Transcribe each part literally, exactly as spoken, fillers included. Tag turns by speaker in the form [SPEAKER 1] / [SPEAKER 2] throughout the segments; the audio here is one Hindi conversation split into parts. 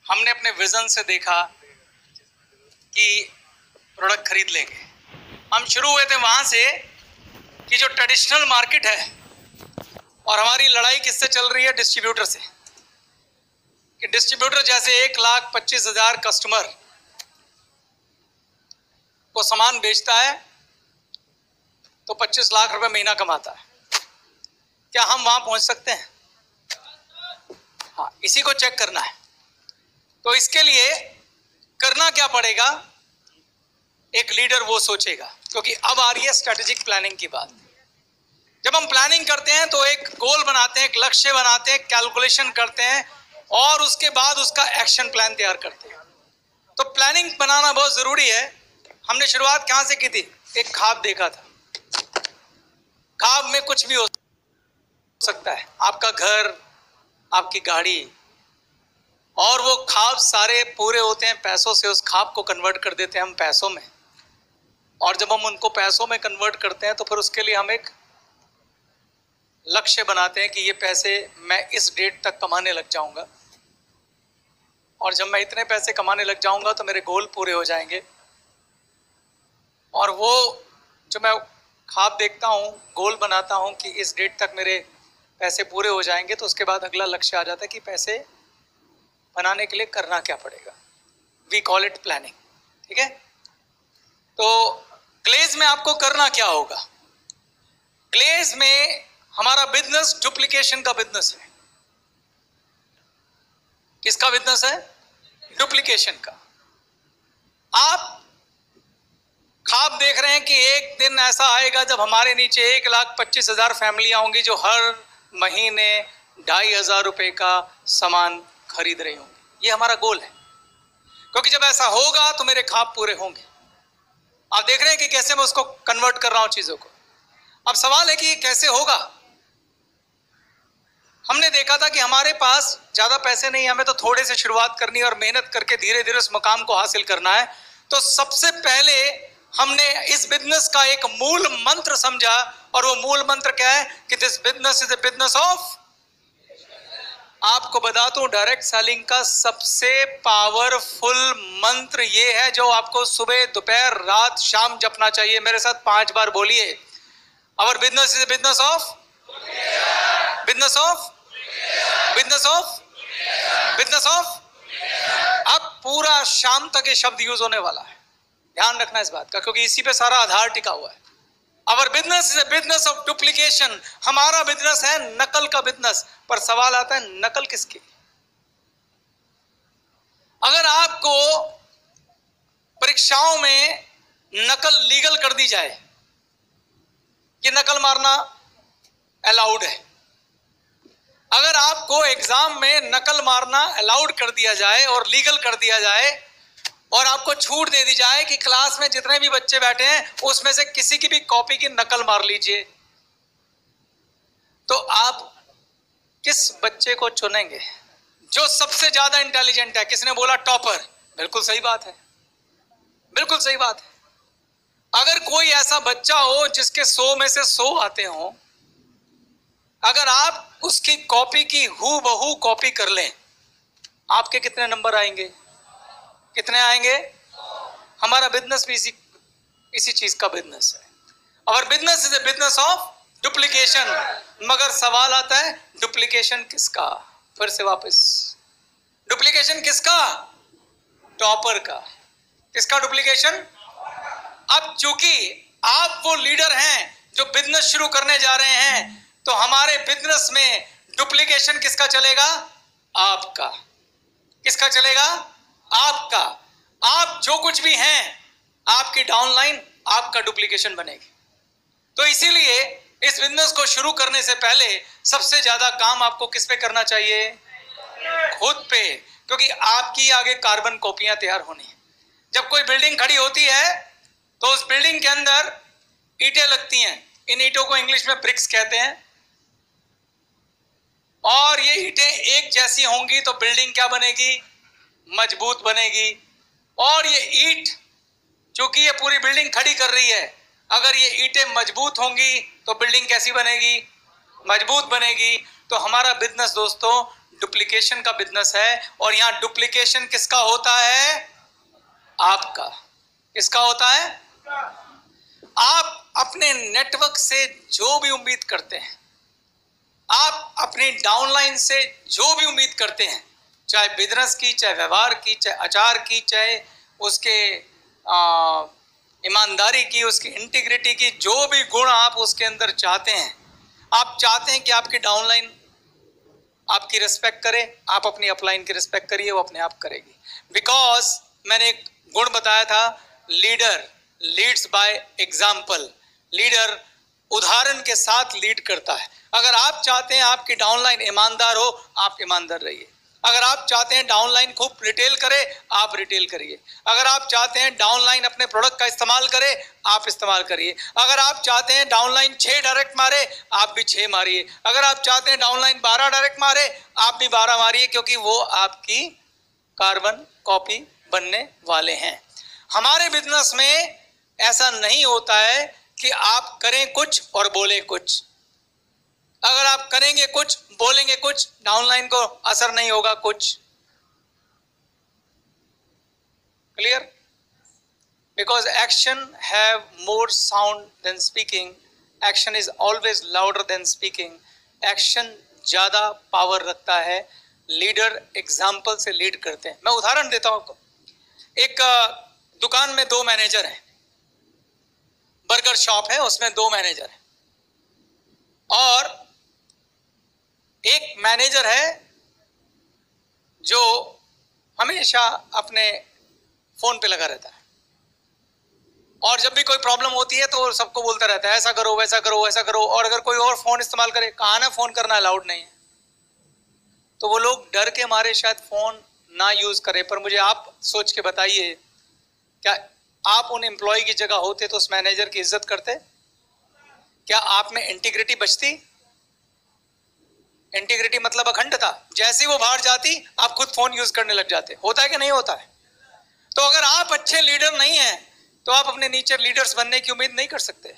[SPEAKER 1] हमने अपने विजन से देखा कि प्रोडक्ट खरीद लेंगे। हम शुरू हुए थे वहाँ से कि जो ट्रेडिशनल मार्केट है, और हमारी लड़ाई किससे चल रही है? डिस्ट्रीब्यूटर से। कि डिस्ट्रीब्यूटर जैसे एक लाख पच्चीस हजार कस्टमर को सामान बेचता है तो पच्चीस लाख रुपए महीना कमाता है। क्या हम वहां पहुंच सकते हैं? हाँ, इसी को चेक करना है। तो इसके लिए करना क्या पड़ेगा? एक लीडर वो सोचेगा, क्योंकि अब आ रही है स्ट्रेटेजिक प्लानिंग की बात। जब हम प्लानिंग करते हैं तो एक गोल बनाते हैं, एक लक्ष्य बनाते हैं, कैलकुलेशन करते हैं और उसके बाद उसका एक्शन प्लान तैयार करते हैं। तो प्लानिंग बनाना बहुत जरूरी है। हमने शुरुआत कहां से की थी? एक ख्वाब देखा था। ख्वाब में कुछ भी हो सकता है, आपका घर, आपकी गाड़ी, और वो ख्वाब सारे पूरे होते हैं पैसों से। उस ख्वाब को कन्वर्ट कर देते हैं हम पैसों में, और जब हम उनको पैसों में कन्वर्ट करते हैं तो फिर उसके लिए हम एक लक्ष्य बनाते हैं कि ये पैसे मैं इस डेट तक कमाने लग जाऊंगा, और जब मैं इतने पैसे कमाने लग जाऊंगा तो मेरे गोल पूरे हो जाएंगे। और वो जो मैं ख्वाब देखता हूँ, गोल बनाता हूँ कि इस डेट तक मेरे पैसे पूरे हो जाएंगे, तो उसके बाद अगला लक्ष्य आ जाता है कि पैसे बनाने के लिए करना क्या पड़ेगा। We call it planning. ठीक है, तो ग्लेज में आपको करना क्या होगा? ग्लेज में हमारा बिजनेस डुप्लीकेशन का बिजनेस है। किसका बिजनेस है? डुप्लीकेशन का। आप ख्वाब देख रहे हैं कि एक दिन ऐसा आएगा जब हमारे नीचे एक लाख पच्चीस हजार फैमिलियां होंगी जो हर महीने ढाई हजार रुपए का सामान खरीद रही होंगी। ये हमारा गोल है, क्योंकि जब ऐसा होगा तो मेरे ख्वाब पूरे होंगे। आप देख रहे हैं कि कैसे मैं उसको कन्वर्ट कर रहा हूं चीजों को। अब सवाल है कि ये कैसे होगा? हमने देखा था कि हमारे पास ज्यादा पैसे नहीं, हमें तो थोड़े से शुरुआत करनी है और मेहनत करके धीरे धीरे उस मुकाम को हासिल करना है। तो सबसे पहले हमने इस बिजनेस का एक मूल मंत्र समझा, और वो मूल मंत्र क्या है? कि this business is a business of. आपको बता दूं, डायरेक्ट सेलिंग का सबसे पावरफुल मंत्र ये है जो आपको सुबह, दोपहर, रात, शाम जपना चाहिए। मेरे साथ पांच बार बोलिए। Our business is a business of, business of, business of, business of. अब पूरा शाम तक ये शब्द यूज होने वाला है, ध्यान रखना इस बात का, क्योंकि इसी पे सारा आधार टिका हुआ है। Our business is a business of duplication. हमारा बिजनेस है नकल का बिजनेस। पर सवाल आता है, नकल किसकी? अगर आपको परीक्षाओं में नकल लीगल कर दी जाए कि नकल मारना अलाउड है, अगर आपको एग्जाम में नकल मारना अलाउड कर दिया जाए और लीगल कर दिया जाए, और आपको छूट दे दी जाए कि क्लास में जितने भी बच्चे बैठे हैं उसमें से किसी की भी कॉपी की नकल मार लीजिए, तो आप किस बच्चे को चुनेंगे? जो सबसे ज्यादा इंटेलिजेंट है। किसने बोला? टॉपर। बिल्कुल सही बात है, बिल्कुल सही बात है। अगर कोई ऐसा बच्चा हो जिसके सौ में से सौ आते हो, अगर आप उसकी कॉपी की हूबहू कॉपी कर लें, आपके कितने नंबर आएंगे? कितने आएंगे? हमारा बिजनेस भी इसी इसी चीज का बिजनेस है। और business is a business of duplication. मगर सवाल आता है, डुप्लीकेशन किसका? फिर से वापस, डुप्लीकेशन किसका? टॉपर का। किसका डुप्लीकेशन? अब चूंकि आप वो लीडर हैं जो बिजनेस शुरू करने जा रहे हैं, तो हमारे बिजनेस में डुप्लीकेशन किसका चलेगा? आपका। किसका चलेगा? आपका। आप जो कुछ भी हैं, आपकी डाउनलाइन आपका डुप्लीकेशन बनेगी। तो इसीलिए इस बिजनेस को शुरू करने से पहले सबसे ज्यादा काम आपको किस पे करना चाहिए? खुद पे, क्योंकि आपकी आगे कार्बन कॉपियां तैयार होनी है। जब कोई बिल्डिंग खड़ी होती है तो उस बिल्डिंग के अंदर ईंटें लगती हैं। इन ईंटों को इंग्लिश में ब्रिक्स कहते हैं, और ये ईंटें एक जैसी होंगी तो बिल्डिंग क्या बनेगी? मजबूत बनेगी। और ये ईंट, चूंकि ये पूरी बिल्डिंग खड़ी कर रही है, अगर ये ईंटें मजबूत होंगी तो बिल्डिंग कैसी बनेगी? मजबूत बनेगी। तो हमारा बिजनेस दोस्तों डुप्लीकेशन का बिजनेस है और यहां डुप्लीकेशन किसका होता है? आपका। किसका होता है? आप अपने नेटवर्क से जो भी उम्मीद करते हैं, आप अपनी डाउनलाइन से जो भी उम्मीद करते हैं, चाहे बिजनेस की, चाहे व्यवहार की, चाहे आचार की, चाहे उसके आ, ईमानदारी की, उसकी इंटीग्रिटी की, जो भी गुण आप उसके अंदर चाहते हैं, आप चाहते हैं कि आपकी डाउनलाइन आपकी रिस्पेक्ट करे, आप अपनी अपलाइन की रिस्पेक्ट करिए, वो अपने आप करेगी। बिकॉज मैंने एक गुण बताया था, leader leads by example. Leader उदाहरण के साथ लीड करता है। अगर आप चाहते हैं आपकी डाउनलाइन ईमानदार हो, आप ईमानदार रहिए। अगर आप चाहते हैं डाउनलाइन खूब रिटेल करे, आप रिटेल करिए। अगर आप चाहते हैं डाउनलाइन अपने प्रोडक्ट का इस्तेमाल करे, आप इस्तेमाल करिए। अगर आप चाहते हैं डाउनलाइन छह डायरेक्ट मारे, आप भी छह मारिए। अगर आप चाहते हैं डाउनलाइन बारह डायरेक्ट मारे, आप भी बारह मारिए, क्योंकि वो आपकी कार्बन कॉपी बनने वाले हैं। हमारे बिजनेस में ऐसा नहीं होता है कि आप करें कुछ और बोले कुछ। अगर आप करेंगे कुछ, बोलेंगे कुछ, डाउनलाइन को असर नहीं होगा कुछ। Clear? Because action have more sound than speaking. Action is always louder than speaking. Action ज्यादा पावर रखता है। लीडर एग्जाम्पल से लीड करते हैं। मैं उदाहरण देता हूं आपको। एक दुकान में दो मैनेजर हैं। बर्गर शॉप है, उसमें दो मैनेजर हैं और एक मैनेजर है जो हमेशा अपने फोन पे लगा रहता है और जब भी कोई प्रॉब्लम होती है तो सबको बोलता रहता है, ऐसा करो, वैसा करो, वैसा करो। और अगर कोई और फोन इस्तेमाल करे, कहा ना फोन करना अलाउड नहीं है, तो वो लोग डर के मारे शायद फोन ना यूज करें। पर मुझे आप सोच के बताइए, क्या आप उन एम्प्लॉय की जगह होते तो उस मैनेजर की इज्जत करते? क्या आप में इंटीग्रिटी बचती? इंटीग्रिटी मतलब अखंडता। जैसे वो बाहर जाती, आप खुद फोन यूज करने लग जाते। होता है कि नहीं होता है? तो अगर आप अच्छे लीडर नहीं हैं, तो आप अपने नीचे लीडर्स बनने की उम्मीद नहीं कर सकते।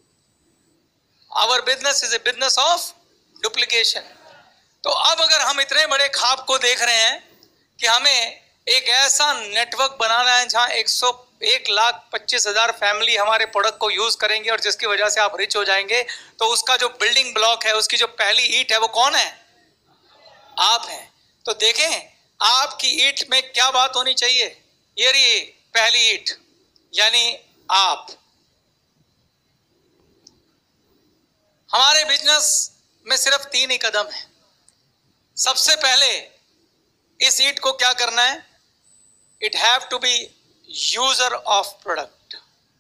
[SPEAKER 1] Our business is a business of duplication. तो अब अगर हम इतने बड़े ख्वाब को देख रहे हैं कि हमें एक ऐसा नेटवर्क बनाना है जहां एक सौ एक लाख पच्चीस हजार फैमिली हमारे प्रोडक्ट को यूज करेंगे और जिसकी वजह से आप रिच हो जाएंगे, तो उसका जो बिल्डिंग ब्लॉक है, उसकी जो पहली ईंट है, वो कौन है? आप हैं। तो देखें आपकी ईंट में क्या बात होनी चाहिए। ये रही पहली ईंट, यानी आप। हमारे बिजनेस में सिर्फ तीन ही कदम है। सबसे पहले इस ईंट को क्या करना है? It have to be user of product.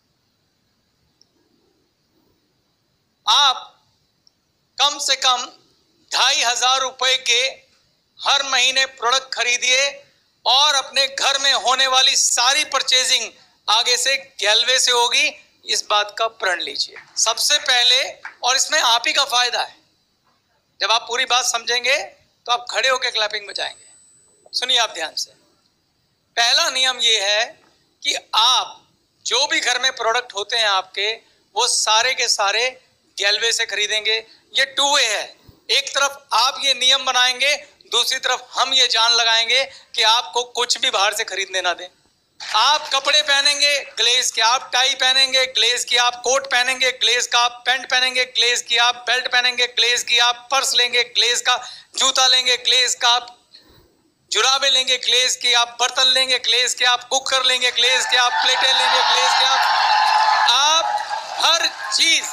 [SPEAKER 1] आप कम से कम ढाई हजार रुपए के हर महीने प्रोडक्ट खरीदिए और अपने घर में होने वाली सारी परचेजिंग आगे से गैलवे से होगी। इस बात का प्रण लीजिए सबसे पहले, और इसमें आप ही का फायदा है। जब आप पूरी बात समझेंगे तो आप खड़े होकर क्लैपिंग बजाएंगे। सुनिए आप ध्यान से। पहला नियम यह है कि आप जो भी घर में प्रोडक्ट होते हैं आपके, वो सारे के सारे गैलवे से खरीदेंगे। ये टू वे है। एक तरफ आप ये नियम बनाएंगे, दूसरी तरफ हम ये जान लगाएंगे कि आपको कुछ भी बाहर से खरीदने ना दें। आप कपड़े पहनेंगे ग्लेज के, आप टाई पहनेंगे ग्लेज की, आप कोट पहनेंगे ग्लेज का, आप पैंट पहनेंगे ग्लेज की, आप बेल्ट पहनेंगे ग्लेज की, आप पर्स लेंगे ग्लेज का, जूता लेंगे ग्लेज का, आप जुराबे लेंगे ग्लेज की, आप बर्तन लेंगे ग्लेज के, आप कुकर लेंगे ग्लेज के, आप प्लेटें लेंगे ग्लेज के, आप आप हर चीज।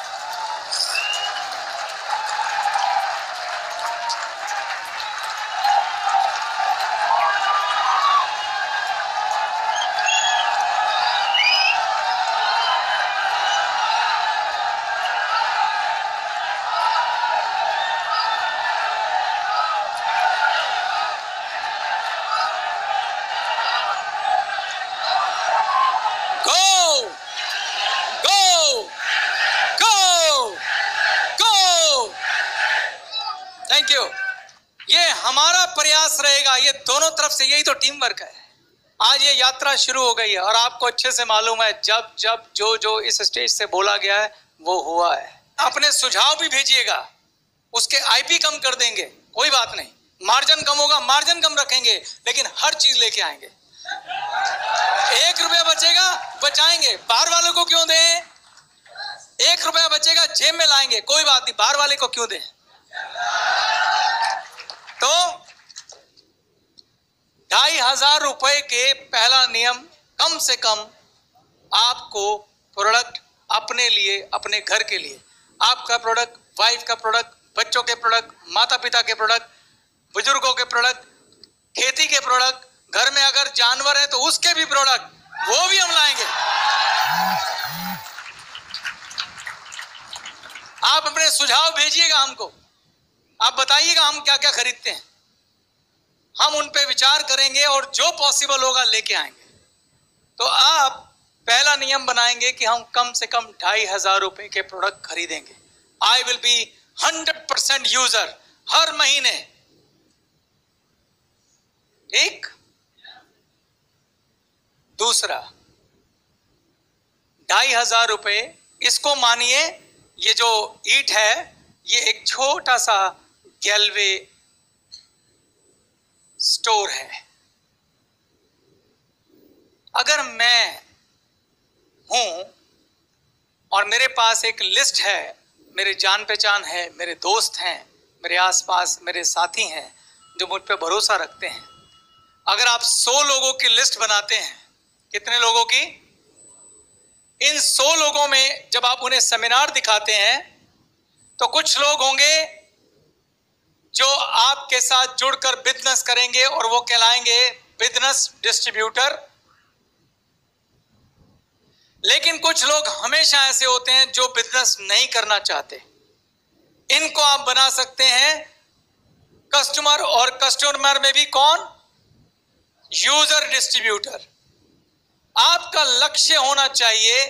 [SPEAKER 1] Thank you. ये हमारा प्रयास रहेगा, ये दोनों तरफ से, यही तो टीम वर्क है। आज ये यात्रा शुरू हो गई है और आपको अच्छे से मालूम है जब जब जो जो इस स्टेज से बोला गया है वो हुआ है। अपने सुझाव भी भेजिएगा, उसके आईपी कम कर देंगे, कोई बात नहीं, मार्जिन कम होगा, मार्जिन कम रखेंगे, लेकिन हर चीज लेके आएंगे। एक रुपया बचेगा बचाएंगे, बाहर वालों को क्यों दें? एक रुपया बचेगा जेब में लाएंगे, कोई बात नहीं, बाहर वाले को क्यों दें? तो ढाई हजार रुपए के पहला नियम, कम से कम आपको प्रोडक्ट अपने लिए, अपने घर के लिए, आपका प्रोडक्ट, वाइफ का प्रोडक्ट, बच्चों के प्रोडक्ट, माता पिता के प्रोडक्ट, बुजुर्गों के प्रोडक्ट, खेती के प्रोडक्ट, घर में अगर जानवर है तो उसके भी प्रोडक्ट, वो भी हम लाएंगे। आप अपने सुझाव भेजिएगा हमको, आप बताइएगा हम क्या क्या खरीदते हैं, हम उन पे विचार करेंगे और जो पॉसिबल होगा लेके आएंगे। तो आप पहला नियम बनाएंगे कि हम कम से कम ढाई हजार रुपए के प्रोडक्ट खरीदेंगे। I will be hundred percent user हर महीने, ठीक। दूसरा, ढाई हजार रुपए, इसको मानिए ये जो ईट है ये एक छोटा सा गैलवे स्टोर है। अगर मैं हूं और मेरे पास एक लिस्ट है, मेरे जान पहचान है, मेरे दोस्त हैं, मेरे आसपास मेरे साथी हैं जो मुझ पे भरोसा रखते हैं, अगर आप सौ लोगों की लिस्ट बनाते हैं, कितने लोगों की? इन सौ लोगों में जब आप उन्हें सेमिनार दिखाते हैं तो कुछ लोग होंगे जो आपके साथ जुड़कर बिजनेस करेंगे और वो कहलाएंगे बिजनेस डिस्ट्रीब्यूटर। लेकिन कुछ लोग हमेशा ऐसे होते हैं जो बिजनेस नहीं करना चाहते, इनको आप बना सकते हैं कस्टमर, और कस्टमर में भी कौन? User distributor. आपका लक्ष्य होना चाहिए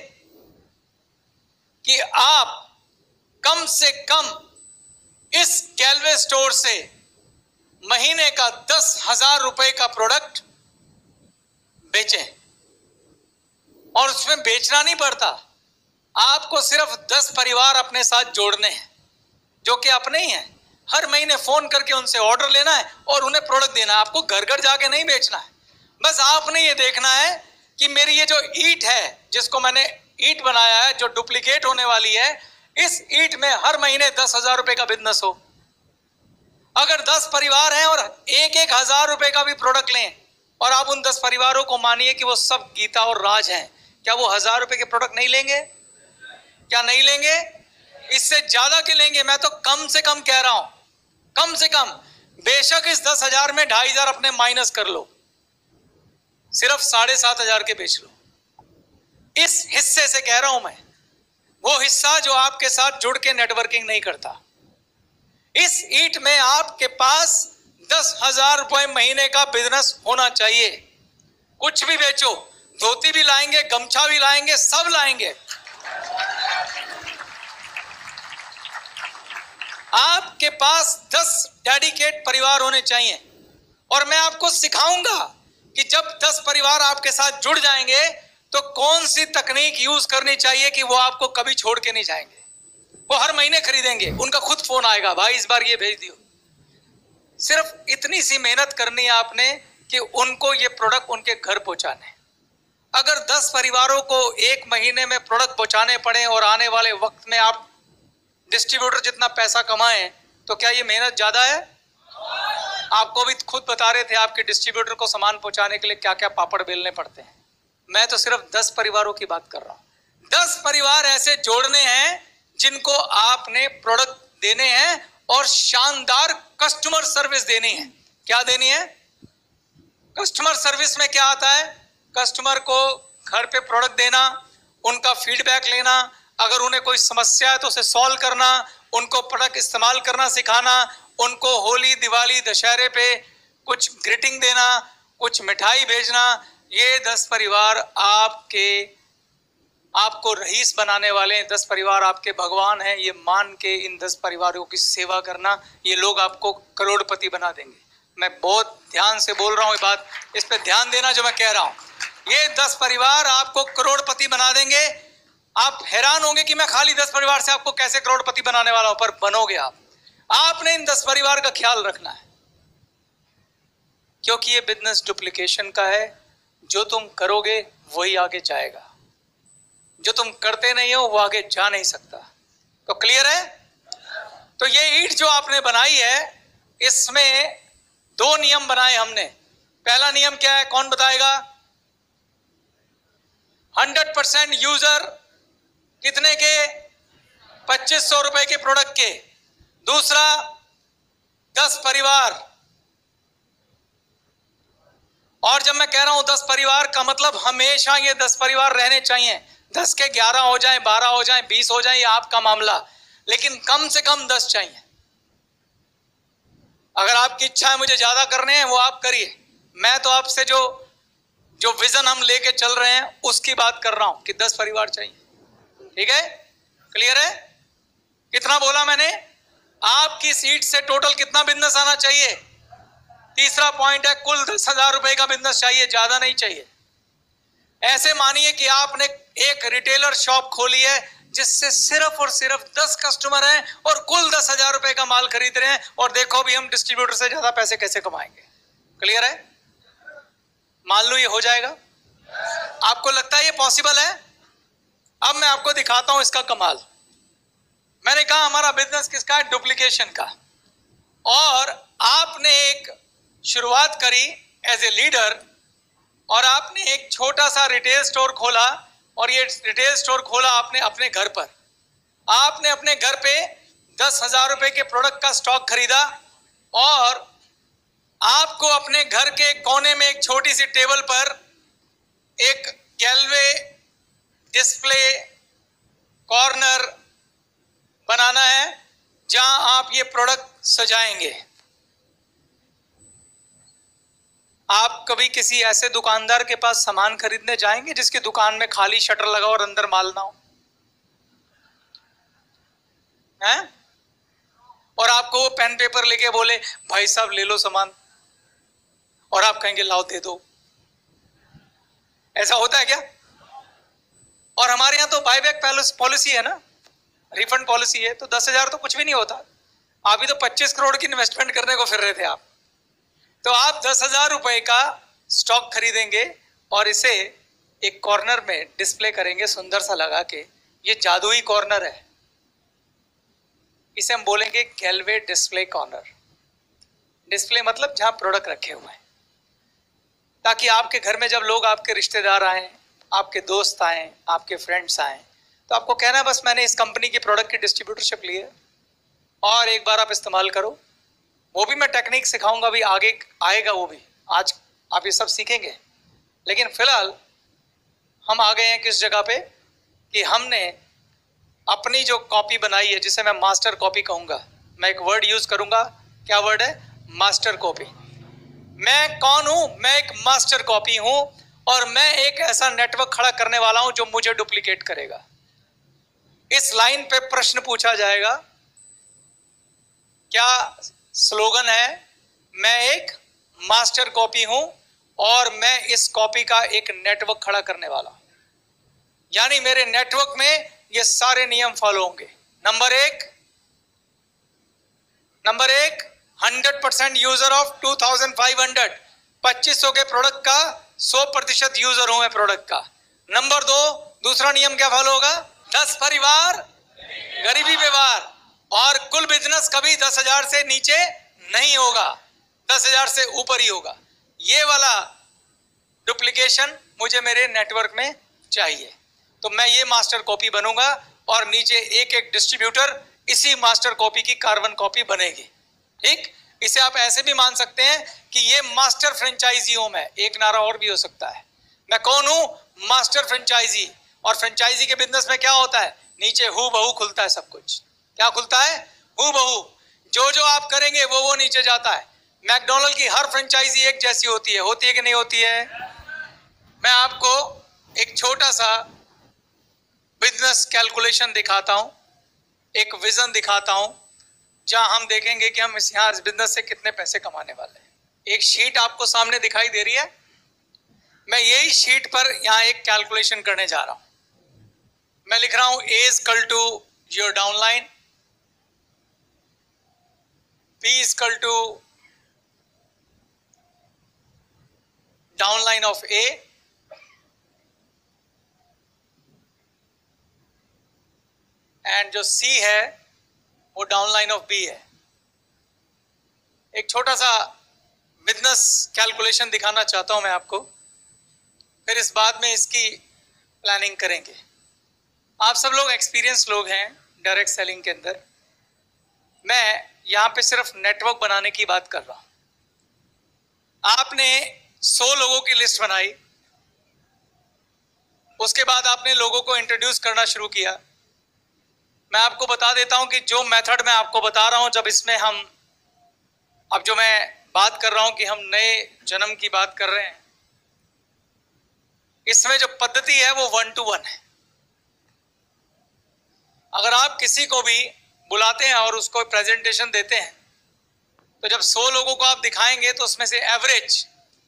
[SPEAKER 1] कि आप कम से कम इस गैलवे स्टोर से महीने का दस हजार रुपए का प्रोडक्ट बेचें। और उसमें बेचना नहीं पड़ता, आपको सिर्फ दस परिवार अपने साथ जोड़ने हैं जो कि अपने ही हैं। हर महीने फोन करके उनसे ऑर्डर लेना है और उन्हें प्रोडक्ट देना है। आपको घर घर जाके नहीं बेचना है, बस आपने ये देखना है कि मेरी ये जो ईट है, जिसको मैंने ईट बनाया है, जो डुप्लीकेट होने वाली है, इस ईट में हर महीने दस हजार रुपए का बिजनेस हो। अगर दस परिवार हैं और एक एक हजार रुपए का भी प्रोडक्ट लें और आप उन दस परिवारों को मानिए कि वो सब गीता और राज हैं, क्या वो हजार रुपए के प्रोडक्ट नहीं लेंगे? क्या नहीं लेंगे? इससे ज्यादा के लेंगे। मैं तो कम से कम कह रहा हूं, कम से कम। बेशक इस दस हजार में ढाई हजार अपने माइनस कर लो, सिर्फ साढ़े सात हजार के बेच लो। इस हिस्से से कह रहा हूं मैं, वो हिस्सा जो आपके साथ जुड़ के नेटवर्किंग नहीं करता। इस ईट में आपके पास दस हजार रुपए महीने का बिजनेस होना चाहिए। कुछ भी बेचो, धोती भी लाएंगे, गमछा भी लाएंगे, सब लाएंगे। आपके पास दस डेडिकेट परिवार होने चाहिए। और मैं आपको सिखाऊंगा कि जब दस परिवार आपके साथ जुड़ जाएंगे तो कौन सी तकनीक यूज करनी चाहिए कि वो आपको कभी छोड़ के नहीं जाएंगे। वो हर महीने खरीदेंगे, उनका खुद फोन आएगा, भाई इस बार ये भेज दियो। सिर्फ इतनी सी मेहनत करनी है आपने कि उनको ये प्रोडक्ट उनके घर पहुंचाने। अगर दस परिवारों को एक महीने में प्रोडक्ट पहुंचाने पड़े और आने वाले वक्त में आप डिस्ट्रीब्यूटर जितना पैसा कमाएं, तो क्या ये मेहनत ज्यादा है? आपको भी खुद बता रहे थे आपके डिस्ट्रीब्यूटर को सामान पहुंचाने के लिए क्या क्या पापड़ बेलने पड़ते हैं। मैं तो सिर्फ दस परिवारों की बात कर रहा हूं। दस परिवार ऐसे जोड़ने हैं जिनको आपने प्रोडक्ट देने हैं और शानदार कस्टमर सर्विस देनी है। क्या देनी है? कस्टमर सर्विस में क्या आता है? कस्टमर को घर पे प्रोडक्ट देना, उनका फीडबैक लेना, अगर उन्हें कोई समस्या है तो उसे सॉल्व करना, उनको प्रोडक्ट इस्तेमाल करना सिखाना, उनको होली, दिवाली, दशहरे पे कुछ ग्रीटिंग देना, कुछ मिठाई भेजना। ये दस परिवार आपके आपको रईस बनाने वाले हैं। दस परिवार आपके भगवान हैं, ये मान के इन दस परिवारों की सेवा करना, ये लोग आपको करोड़पति बना देंगे। मैं बहुत ध्यान से बोल रहा हूँ ये बात, इस पे ध्यान देना जो मैं कह रहा हूँ। ये दस परिवार आपको करोड़पति बना देंगे। आप हैरान होंगे कि मैं खाली दस परिवार से आपको कैसे करोड़पति बनाने वाला हूं, पर बनोगे आप। आपने इन दस परिवार का ख्याल रखना है। क्योंकि ये बिजनेस डुप्लीकेशन का है। जो तुम करोगे वही आगे जाएगा, जो तुम करते नहीं हो वो आगे जा नहीं सकता। तो क्लियर है? तो ये ईंट जो आपने बनाई है, इसमें दो नियम बनाए हमने। पहला नियम क्या है, कौन बताएगा? हंड्रेड परसेंट यूजर कितने के? पच्चीस सौ रुपए के प्रोडक्ट के। दूसरा, दस परिवार। और जब मैं कह रहा हूं दस परिवार का मतलब हमेशा ये दस परिवार रहने चाहिए। दस के ग्यारह हो जाए, बारह हो जाए, बीस हो जाए, ये आपका मामला, लेकिन कम से कम दस चाहिए। अगर आपकी इच्छा है मुझे ज्यादा करने हैं, वो आप करिए। मैं तो आपसे जो जो विजन हम लेके चल रहे हैं उसकी बात कर रहा हूं कि दस परिवार चाहिए। ठीक है? क्लियर है? कितना बोला मैंने? आपकी सीट से टोटल कितना बिजनेस आना चाहिए? तीसरा पॉइंट है, कुल दस हजार रुपए का बिजनेस चाहिए, ज्यादा नहीं चाहिए। ऐसे मानिए कि आपने एक रिटेलर शॉप खोली है जिससे सिर्फ और सिर्फ दस कस्टमर हैं और कुल दस हजार रुपए का माल खरीद रहे हैं, और देखो भी हम डिस्ट्रीब्यूटर से ज्यादा पैसे कैसे कमाएंगे। क्लियर है? मान लो ये हो जाएगा। आपको लगता है ये पॉसिबल है? अब मैं आपको दिखाता हूं इसका कमाल। मैंने कहा हमारा बिजनेस किसका है? डुप्लीकेशन का। और आपने एक शुरुआत करी एज ए लीडर, और आपने एक छोटा सा रिटेल स्टोर खोला, और ये रिटेल स्टोर खोला आपने अपने घर पर। आपने अपने घर पे दस हजार रुपए के प्रोडक्ट का स्टॉक खरीदा, और आपको अपने घर के कोने में एक छोटी सी टेबल पर एक गैलवे डिस्प्ले कॉर्नर बनाना है जहां आप ये प्रोडक्ट सजाएंगे। आप कभी किसी ऐसे दुकानदार के पास सामान खरीदने जाएंगे जिसकी दुकान में खाली शटर लगा और अंदर माल ना हो? हैं? और आपको वो पेन पेपर लेके बोले भाई साहब ले लो सामान, और आप कहेंगे लाओ दे दो। ऐसा होता है क्या? और हमारे यहां तो बायबैक पॉलिसी है ना, रिफंड पॉलिसी है, तो दस हजार तो कुछ भी नहीं होता। अभी तो पच्चीस करोड़ की इन्वेस्टमेंट करने को फिर रहे थे आप। तो आप दस हजार रुपए का स्टॉक खरीदेंगे और इसे एक कॉर्नर में डिस्प्ले करेंगे सुंदर सा लगा के। ये जादुई कॉर्नर है, इसे हम बोलेंगे गैलवे डिस्प्ले कॉर्नर। डिस्प्ले मतलब जहां प्रोडक्ट रखे हुए हैं, ताकि आपके घर में जब लोग, आपके रिश्तेदार आए, आपके दोस्त आए, आपके फ्रेंड्स आए, तो आपको कहना है बस मैंने इस कंपनी की प्रोडक्ट की डिस्ट्रीब्यूटरशिप ली है और एक बार आप इस्तेमाल करो। वो भी मैं टेक्निक सिखाऊंगा, भी आगे आएगा वो भी। आज आप ये सब सीखेंगे, लेकिन फिलहाल हम आ गए हैं किस जगह पे कि हमने अपनी जो कॉपी बनाई है, जिसे मैं मास्टर कॉपी कहूंगा। मैं एक वर्ड यूज करूंगा, क्या वर्ड है? Master copy. मैं कौन हूं? मैं एक मास्टर कॉपी हूं, और मैं एक ऐसा नेटवर्क खड़ा करने वाला हूं जो मुझे डुप्लीकेट करेगा। इस लाइन पे प्रश्न पूछा जाएगा, क्या स्लोगन है? मैं एक मास्टर कॉपी हूं और मैं इस कॉपी का एक नेटवर्क खड़ा करने वाला हूं। यानी मेरे नेटवर्क में ये सारे नियम फॉलो होंगे। नंबर एक, नंबर एक hundred percent user of two thousand five hundred, पच्चीस सौ के प्रोडक्ट का सौ प्रतिशत यूजर हूं मैं प्रोडक्ट का। नंबर दो, दूसरा नियम क्या फॉलो होगा? दस परिवार गरीबी व्यवहार, और कुल बिजनेस कभी दस हजार से नीचे नहीं होगा, दस हजार से ऊपर ही होगा। ये वाला डुप्लीकेशन मुझे मेरे नेटवर्क में चाहिए। तो मैं ये मास्टर कॉपी बनूंगा, और नीचे एक एक डिस्ट्रीब्यूटर इसी मास्टर कॉपी की कार्बन कॉपी बनेगी। ठीक? इसे आप ऐसे भी मान सकते हैं कि ये मास्टर फ्रेंचाइजी हूं मैं। एक नारा और भी हो सकता है। मैं कौन हूं? Master franchisee. और फ्रेंचाइजी के बिजनेस में क्या होता है? नीचे हू बहू खुलता है सब कुछ। क्या खुलता है? हू बहू। जो जो आप करेंगे वो वो नीचे जाता है। मैकडॉनल्ड की हर फ्रेंचाइजी एक जैसी होती है, होती है कि नहीं होती है? मैं आपको एक छोटा सा बिजनेस कैलकुलेशन दिखाता हूं, एक विजन दिखाता हूं, जहां हम देखेंगे कि हम इस यहां इस बिजनेस से कितने पैसे कमाने वाले हैं। एक शीट आपको सामने दिखाई दे रही है। मैं यही शीट पर यहां एक कैलकुलेशन करने जा रहा हूं। मैं लिख रहा हूं A is equal to your downline, B is equal to downline of A, and जो सी है वो डाउनलाइन ऑफ बी है। एक छोटा सा बिजनेस कैलकुलेशन दिखाना चाहता हूं मैं आपको, फिर इस बाद में इसकी प्लानिंग करेंगे। आप सब लोग एक्सपीरियंस लोग हैं डायरेक्ट सेलिंग के अंदर। मैं यहां पे सिर्फ नेटवर्क बनाने की बात कर रहा हूं। आपने सौ लोगों की लिस्ट बनाई, उसके बाद आपने लोगों को इंट्रोड्यूस करना शुरू किया। मैं आपको बता देता हूं कि जो मेथड मैं आपको बता रहा हूं, जब इसमें हम अब जो मैं बात कर रहा हूं कि हम नए जन्म की बात कर रहे हैं, इसमें जो पद्धति है वो वन टू वन है। अगर आप किसी को भी बुलाते हैं और उसको प्रेजेंटेशन देते हैं, तो जब सौ लोगों को आप दिखाएंगे तो उसमें से एवरेज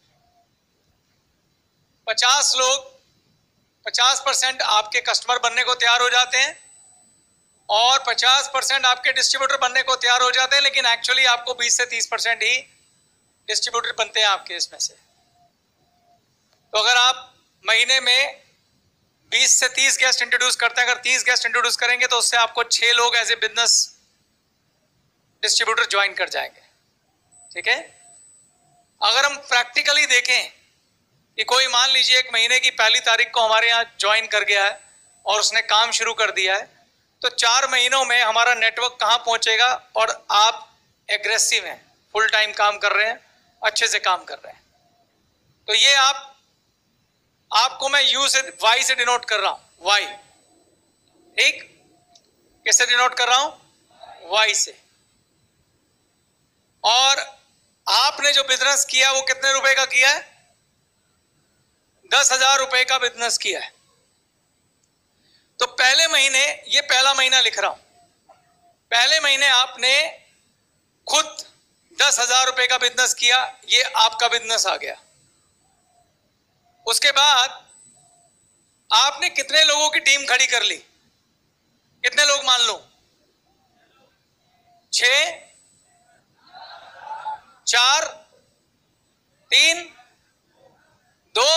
[SPEAKER 1] पचास लोग पचास परसेंट आपके कस्टमर बनने को तैयार हो जाते हैं और पचास परसेंट आपके डिस्ट्रीब्यूटर बनने को तैयार हो जाते हैं, लेकिन एक्चुअली आपको बीस से तीस परसेंट ही डिस्ट्रीब्यूटर बनते हैं आपके इसमें से। तो अगर आप महीने में बीस से तीस गेस्ट इंट्रोड्यूस करते हैं, अगर तीस गेस्ट इंट्रोड्यूस करेंगे तो उससे आपको छह लोग as a business distributor join कर जाएंगे। ठीक है। अगर हम प्रैक्टिकली देखें कि कोई मान लीजिए एक महीने की पहली तारीख को हमारे यहाँ ज्वाइन कर गया है और उसने काम शुरू कर दिया है, तो चार महीनों में हमारा नेटवर्क कहाँ पहुंचेगा, और आप एग्रेसिव हैं, फुल टाइम काम कर रहे हैं, अच्छे से काम कर रहे हैं। तो ये आप आपको मैं यू से वाई से डिनोट कर रहा हूं, वाई। ठीक, किससे डिनोट कर रहा हूं? वाई से। और आपने जो बिजनेस किया वो कितने रुपए का किया है? दस हजार रुपए का बिजनेस किया है। तो पहले महीने, ये पहला महीना लिख रहा हूं, पहले महीने आपने खुद दस हजार रुपए का बिजनेस किया, ये आपका बिजनेस आ गया। उसके बाद आपने कितने लोगों की टीम खड़ी कर ली? कितने लोग मान लो? छह, चार, तीन, दो,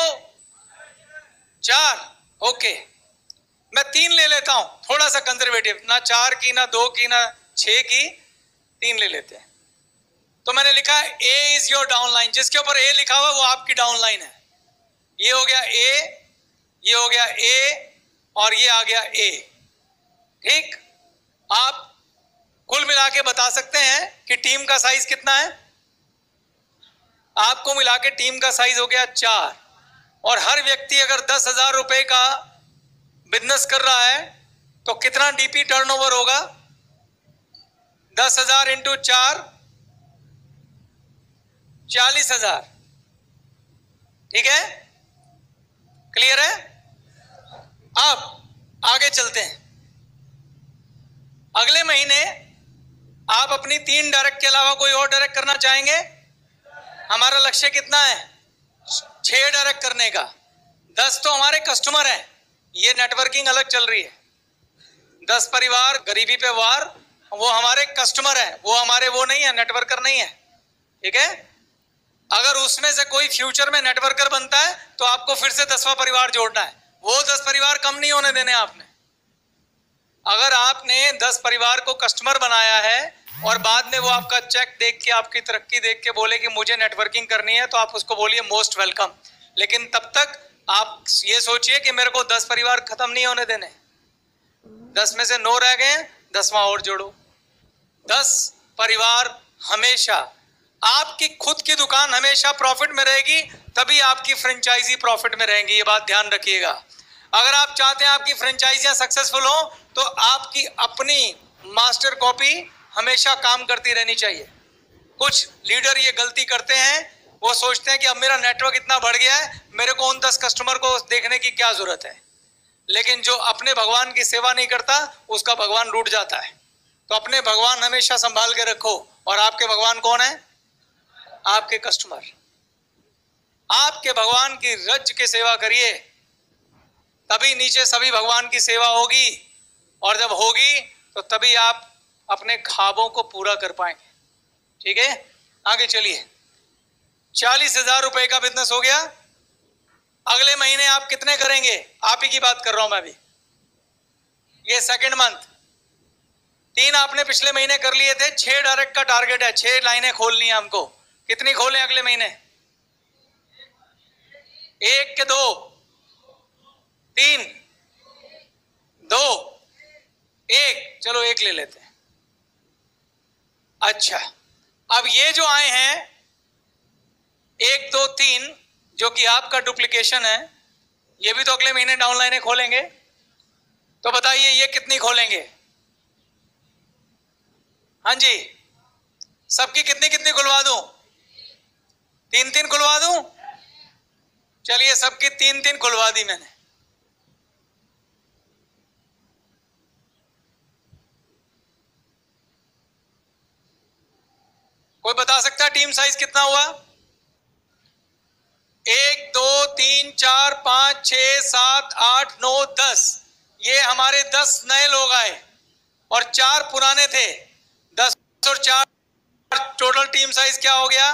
[SPEAKER 1] चार। ओके, मैं तीन ले लेता हूं, थोड़ा सा कंजर्वेटिव, ना चार की, ना दो की, ना छह की, तीन ले लेते हैं। तो मैंने लिखा ए इज योर डाउनलाइन। जिसके ऊपर ए लिखा हुआ वो आपकी डाउनलाइन है। ये हो गया ए, ये हो गया ए, और ये आ गया ए। ठीक, आप कुल मिला के बता सकते हैं कि टीम का साइज कितना है? आपको मिला के टीम का साइज हो गया चार। और हर व्यक्ति अगर दस हजार रुपए का बिजनेस कर रहा है तो कितना डीपी टर्नओवर होगा? दस हजार इंटू चार, चालीस हजार। ठीक है, क्लियर है? अब आगे चलते हैं। अगले महीने आप अपनी तीन डायरेक्ट के अलावा कोई और डायरेक्ट करना चाहेंगे? हमारा लक्ष्य कितना है? छह डायरेक्ट करने का। दस तो हमारे कस्टमर हैं, ये नेटवर्किंग अलग चल रही है। दस परिवार गरीबी पे वार, वो हमारे कस्टमर हैं, वो हमारे वो नहीं है, नेटवर्कर नहीं है। ठीक है। अगर उसमें से कोई फ्यूचर में नेटवर्कर बनता है तो आपको फिर से दसवां परिवार जोड़ना है, वो दस परिवार कम नहीं होने देने आपने। अगर आपने दस परिवार को कस्टमर बनाया है और बाद में वो आपका चेक देख के, आपकी तरक्की देख के बोले कि मुझे नेटवर्किंग करनी है, तो आप उसको बोलिए मोस्ट वेलकम। लेकिन तब तक आप ये सोचिए कि मेरे को दस परिवार खत्म नहीं होने देने। दस में से नौ रह गए, दसवां और जोड़ो। दस परिवार हमेशा, आपकी खुद की दुकान हमेशा प्रॉफिट में रहेगी, तभी आपकी फ्रेंचाइजी प्रॉफिट में रहेंगी। ये बात ध्यान रखिएगा। अगर आप चाहते हैं आपकी फ्रेंचाइजियां सक्सेसफुल हो तो आपकी अपनी मास्टर कॉपी हमेशा काम करती रहनी चाहिए। कुछ लीडर ये गलती करते हैं, वो सोचते हैं कि अब मेरा नेटवर्क इतना बढ़ गया है, मेरे को उन दस कस्टमर को देखने की क्या जरूरत है। लेकिन जो अपने भगवान की सेवा नहीं करता उसका भगवान रूठ जाता है। तो अपने भगवान हमेशा संभाल के रखो। और आपके भगवान कौन है? आपके कस्टमर। आपके भगवान की रज की सेवा करिए, तभी नीचे सभी भगवान की सेवा होगी। और जब होगी तो तभी आप अपने ख्वाबों को पूरा कर पाएंगे। ठीक है, आगे चलिए। चालीस हजार रुपए का बिजनेस हो गया, अगले महीने आप कितने करेंगे? आप ही की बात कर रहा हूं मैं भी। ये सेकंड मंथ, तीन आपने पिछले महीने कर लिए थे, छह डायरेक्ट का टारगेट है, छह लाइनें खोलनी है हमको। कितनी खोलें अगले महीने? एक के दो, तीन, दो, एक, चलो एक ले लेते हैं। अच्छा, अब ये जो आए हैं एक दो तीन, जो कि आपका डुप्लीकेशन है, ये भी तो अगले महीने डाउनलाइनें खोलेंगे। तो बताइए ये कितनी खोलेंगे? हाँ जी, सबकी कितनी कितनी खुलवा दूं? तीन तीन खुलवा दूं? चलिए सबकी तीन तीन खुलवा दी मैंने। कोई बता सकता है टीम साइज कितना हुआ? एक, दो, तीन, चार, पांच, छह, सात, आठ, नौ, दस। ये हमारे दस नए लोग आए और चार पुराने थे। दस और चार, टोटल टीम साइज क्या हो गया?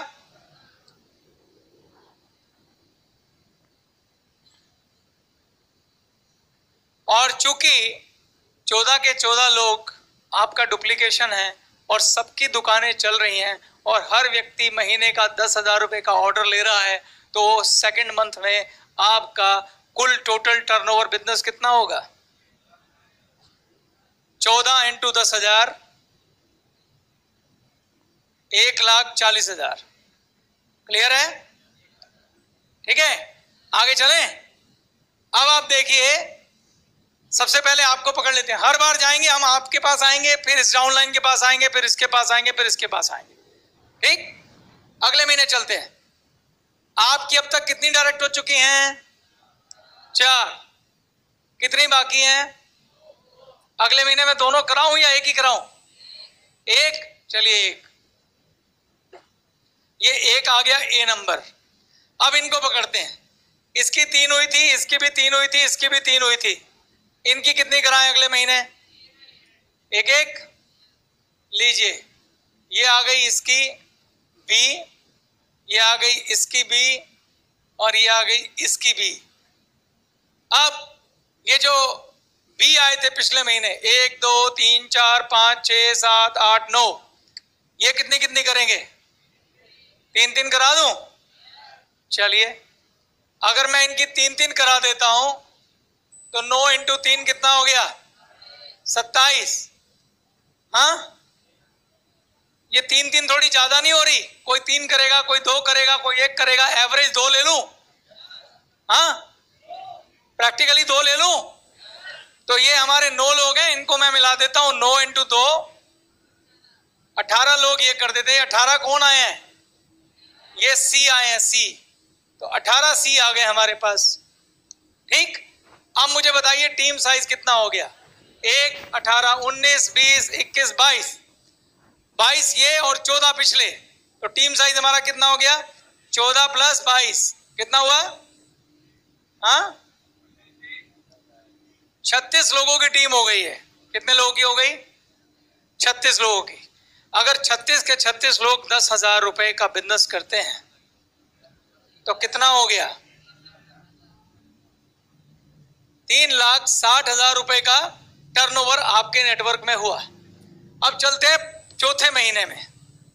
[SPEAKER 1] और चूंकि चौदह के चौदह लोग आपका डुप्लीकेशन है और सबकी दुकानें चल रही हैं और हर व्यक्ति महीने का दस हजार रुपए का ऑर्डर ले रहा है, तो सेकंड मंथ में आपका कुल टोटल टर्नओवर बिजनेस कितना होगा? चौदह इंटू दस हजार, एक लाख चालीस हजार। क्लियर है? ठीक है, आगे चलें। अब आप देखिए, सबसे पहले आपको पकड़ लेते हैं। हर बार जाएंगे हम, आपके पास आएंगे, फिर इस डाउनलाइन के पास आएंगे, फिर इसके पास आएंगे, फिर इसके पास आएंगे। ठीक, अगले महीने चलते हैं। आपकी अब तक कितनी डायरेक्ट हो चुकी हैं? चार। कितनी बाकी हैं? अगले महीने में दोनों कराऊं या एक ही कराऊं? एक। चलिए एक, ये एक आ गया ए नंबर। अब इनको पकड़ते हैं। इसकी तीन हुई थी, इसकी भी तीन हुई थी, इसकी भी तीन हुई थी। इनकी कितनी कराएं अगले महीने? एक एक। लीजिए, ये आ गई इसकी बी, ये आ गई इसकी बी, और ये आ गई इसकी बी। अब ये जो बी आए थे पिछले महीने, एक, दो, तीन, चार, पांच, छह, सात, आठ, नौ, ये कितनी कितनी करेंगे? तीन तीन करा दूं? चलिए, अगर मैं इनकी तीन तीन करा देता हूं तो नौ इंटू तीन कितना हो गया? सत्ताईस। हाँ, ये तीन तीन थोड़ी ज्यादा नहीं हो रही? कोई तीन करेगा, कोई दो करेगा, कोई एक करेगा, एवरेज दो ले लूं? हाँ, प्रैक्टिकली दो ले लूं? तो ये हमारे नौ लोग हैं, इनको मैं मिला देता हूं। नौ इंटू दो अठारह लोग ये कर देते हैं। अठारह कौन आए हैं? ये सी आए हैं, सी। तो अठारह सी आ गए हमारे पास। ठीक, अब मुझे बताइए टीम साइज कितना हो गया? एक, अठारह, उन्नीस, बीस, इक्कीस, बाईस। बाईस ये और चौदह पिछले, तो टीम साइज हमारा कितना हो गया? चौदह प्लस बाईस कितना हुआ? हाँ, छत्तीस लोगों की टीम हो गई है। कितने लोगों की हो गई? छत्तीस लोगों की। अगर छत्तीस के छत्तीस लोग दस हजार रुपए का बिजनेस करते हैं तो कितना हो गया? तीन लाख साठ हजार रुपए का टर्नओवर आपके नेटवर्क में हुआ। अब चलते हैं चौथे महीने में।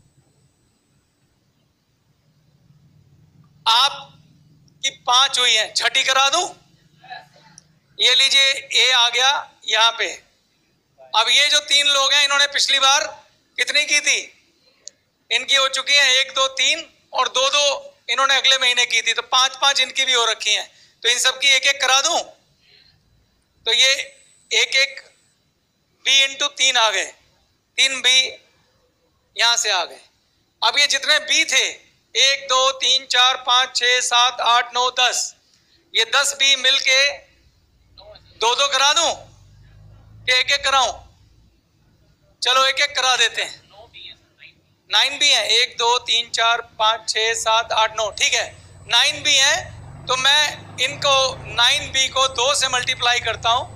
[SPEAKER 1] आपकी पांच हुई है, छठी करा दूं? ये लीजिए, ए आ गया यहां पे। अब ये जो तीन लोग हैं, इन्होंने पिछली बार कितनी की थी? इनकी हो चुकी है एक, दो, तीन, और दो दो इन्होंने अगले महीने की थी, तो पांच पांच इनकी भी हो रखी हैं। तो इन सब की एक एक करा दूं? तो ये एक एक बी इंटू तीन आ गए, तीन बी यहां से आ गए। अब ये जितने बी थे, एक, दो, तीन, चार, पांच, छह, सात, आठ, नौ, दस, ये दस बी मिलके दो दो करा दूं कि एक एक कराऊं? चलो एक एक करा देते हैं। नाइन बी है, एक, दो, तीन, चार, पांच, छह, सात, आठ, नौ। ठीक है, नाइन बी है, तो मैं इनको नाइन बी को दो से मल्टीप्लाई करता हूं,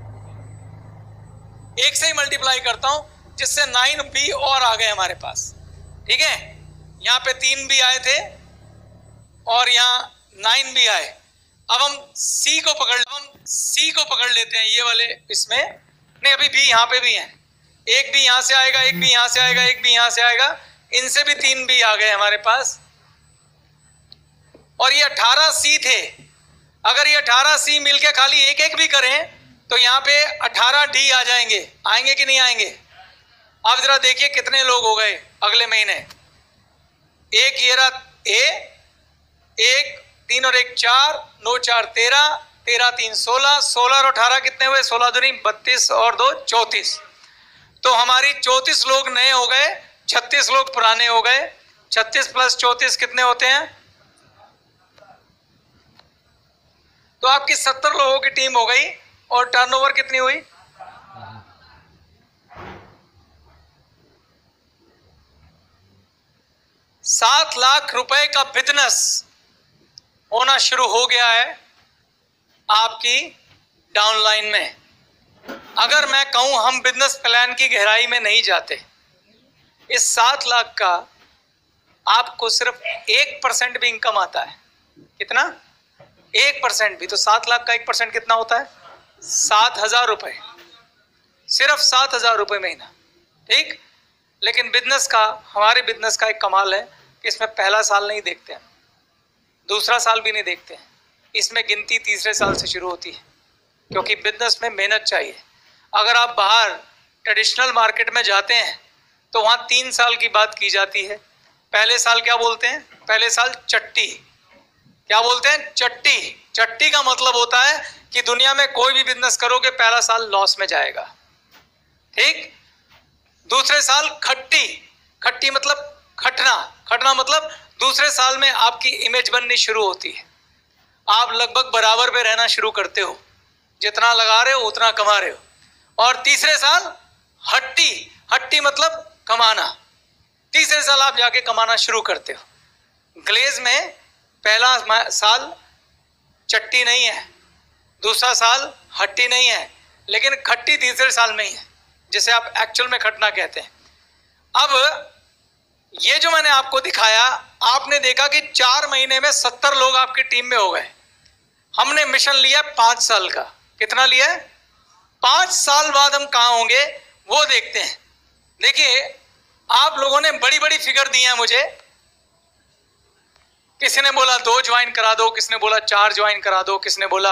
[SPEAKER 1] एक से ही मल्टीप्लाई करता हूं, जिससे नाइन बी और आ गए हमारे पास। ठीक है, यहां पे तीन बी आए थे और यहां नाइन बी आए। अब हम सी को पकड़ हम सी को पकड़ लेते हैं, ये वाले इसमें नहीं, अभी बी यहाँ पे भी है, एक भी यहाँ से आएगा, एक भी यहाँ से आएगा, एक भी यहाँ से आएगा, इनसे भी तीन भी आ गए हमारे पास। और ये अठारह सी थे, अगर ये अठारह सी मिलके खाली एक एक भी करें तो यहाँ पे अठारह डी आ जाएंगे, आएंगे कि नहीं आएंगे? अब जरा देखिए कितने लोग हो गए अगले महीने। एक ये रहा ए, एक तीन और एक चार, नौ चार तेरह, तेरह तीन सोलह, सोलह और अठारह कितने हुए? सोलह दूनी बत्तीस और दो चौंतीस। तो हमारी चौंतीस लोग नए हो गए, छत्तीस लोग पुराने हो गए। छत्तीस प्लस चौंतीस कितने होते हैं? तो आपकी सत्तर लोगों की टीम हो गई। और टर्नओवर कितनी हुई? सात लाख रुपए का बिजनेस होना शुरू हो गया है आपकी डाउनलाइन में। अगर मैं कहूं हम बिजनेस प्लान की गहराई में नहीं जाते, इस सात लाख का आपको सिर्फ एक परसेंट भी इनकम आता है। कितना? एक परसेंट भी। तो सात लाख का एक परसेंट कितना होता है? सात हजार रुपए, सिर्फ सात हजार रुपए महीना। ठीक। लेकिन बिजनेस का, हमारे बिजनेस का एक कमाल है कि इसमें पहला साल नहीं देखते हैं, दूसरा साल भी नहीं देखते हैं, इसमें गिनती तीसरे साल से शुरू होती है, क्योंकि बिजनेस में मेहनत चाहिए। अगर आप बाहर ट्रेडिशनल मार्केट में जाते हैं तो वहाँ तीन साल की बात की जाती है। पहले साल क्या बोलते हैं? पहले साल चट्टी। क्या बोलते हैं? चट्टी। चट्टी का मतलब होता है कि दुनिया में कोई भी बिजनेस करोगे पहला साल लॉस में जाएगा। ठीक। दूसरे साल खट्टी। खट्टी मतलब खटना। खटना मतलब दूसरे साल में आपकी इमेज बननी शुरू होती है, आप लगभग बराबर पे रहना शुरू करते हो, जितना लगा रहे हो उतना कमा रहे हो। और तीसरे साल हट्टी। हट्टी मतलब कमाना। तीसरे साल आप जाके कमाना शुरू करते हो। ग्लेज में पहला साल चट्टी नहीं है, दूसरा साल हट्टी नहीं है, लेकिन खट्टी तीसरे साल में ही है, जिसे आप एक्चुअल में खटना कहते हैं। अब ये जो मैंने आपको दिखाया, आपने देखा कि चार महीने में सत्तर लोग आपकी टीम में हो गए। हमने मिशन लिया पांच साल का। कितना लिया है? पांच साल बाद हम कहां होंगे वो देखते हैं। देखिए, आप लोगों ने बड़ी बड़ी फिगर दी है मुझे। किसी ने बोला दो ज्वाइन करा दो, किसी ने बोला चार ज्वाइन करा दो, किसी ने बोला